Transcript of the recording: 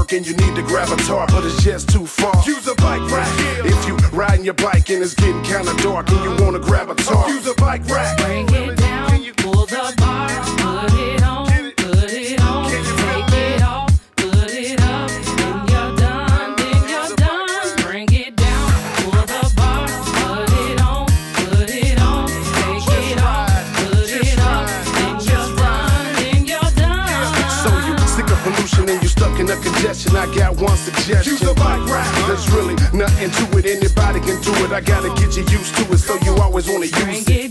park and you need to grab a TARC, but it's just too far. Use a bike rack. If you riding your bike and it's getting kinda dark and you wanna grab a TARC, use a bike rack. Bring it down, pull the bar, put it on, put it on, take it off, put it up, then you're done, then you're done. Bring it down, pull the bar, put it on, take it off, put it up, then you're done, then you're done. So you sick of pollution and you stuck in a congestion, I got one suggestion. Use a bike rack. There's really nothing to it, anybody can do it. I gotta get you used to it, so you always wanna use it.